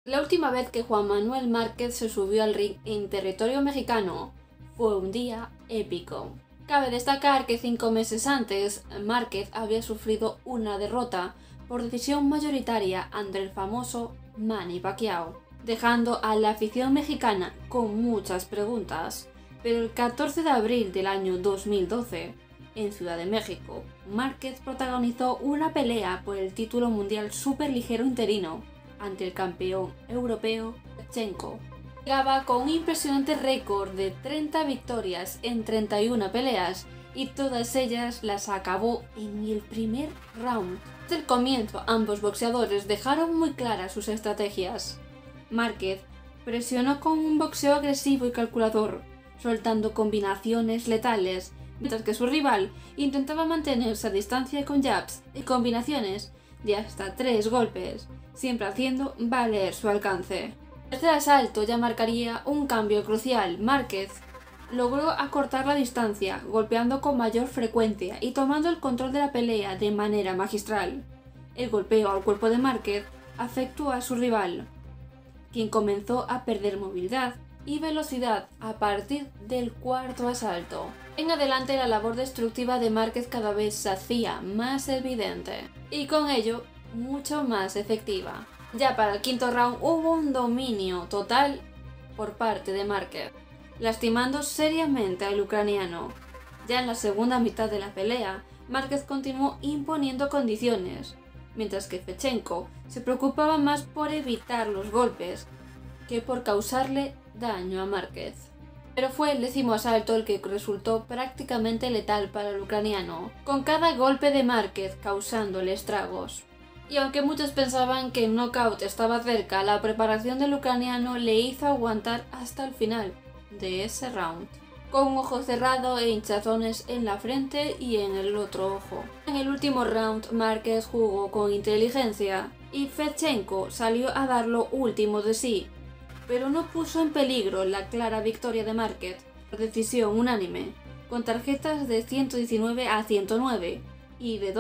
La última vez que Juan Manuel Márquez se subió al ring en territorio mexicano fue un día épico. Cabe destacar que 5 meses antes, Márquez había sufrido una derrota por decisión mayoritaria ante el famoso Manny Pacquiao, dejando a la afición mexicana con muchas preguntas. Pero el 14 de abril del año 2012, en Ciudad de México, Márquez protagonizó una pelea por el título mundial superligero interino ante el campeón europeo Shevchenko. Llegaba con un impresionante récord de 30 victorias en 31 peleas y todas ellas las acabó en el primer round. Desde el comienzo ambos boxeadores dejaron muy claras sus estrategias. Márquez presionó con un boxeo agresivo y calculador, soltando combinaciones letales, mientras que su rival intentaba mantenerse a distancia con jabs y combinaciones de hasta 3 golpes, siempre haciendo valer su alcance. El tercer asalto ya marcaría un cambio crucial. Márquez logró acortar la distancia, golpeando con mayor frecuencia y tomando el control de la pelea de manera magistral. El golpeo al cuerpo de Márquez afectó a su rival, quien comenzó a perder movilidad y velocidad a partir del cuarto asalto. En adelante la labor destructiva de Márquez cada vez se hacía más evidente y con ello mucho más efectiva. Ya para el quinto round hubo un dominio total por parte de Márquez, lastimando seriamente al ucraniano. Ya en la segunda mitad de la pelea, Márquez continuó imponiendo condiciones, mientras que Shevchenko se preocupaba más por evitar los golpes que por causarle daño a Márquez. Pero fue el 10º asalto el que resultó prácticamente letal para el ucraniano, con cada golpe de Márquez causándole estragos. Y aunque muchos pensaban que el knockout estaba cerca, la preparación del ucraniano le hizo aguantar hasta el final de ese round, con un ojo cerrado e hinchazones en la frente y en el otro ojo. En el último round, Márquez jugó con inteligencia y Shevchenko salió a dar lo último de sí, pero no puso en peligro la clara victoria de Márquez por decisión unánime, con tarjetas de 119 a 109 y de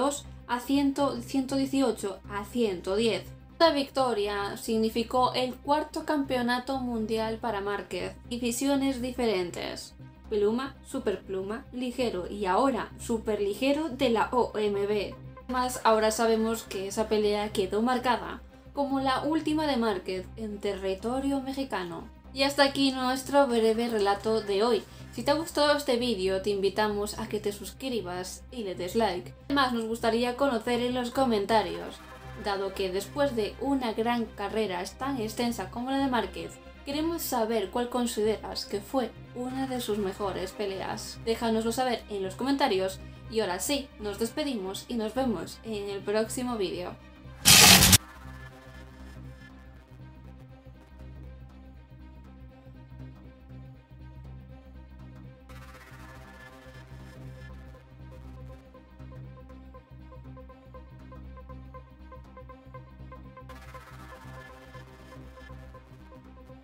118 a 110. Esta victoria significó el cuarto campeonato mundial para Márquez, divisiones diferentes: pluma, superpluma, ligero y ahora superligero de la OMB. Además, ahora sabemos que esa pelea quedó marcada como la última de Márquez en territorio mexicano. Y hasta aquí nuestro breve relato de hoy. Si te ha gustado este vídeo, te invitamos a que te suscribas y le des like. Además, nos gustaría conocer en los comentarios, dado que después de una gran carrera tan extensa como la de Márquez, queremos saber cuál consideras que fue una de sus mejores peleas. Déjanoslo saber en los comentarios y ahora sí, nos despedimos y nos vemos en el próximo vídeo.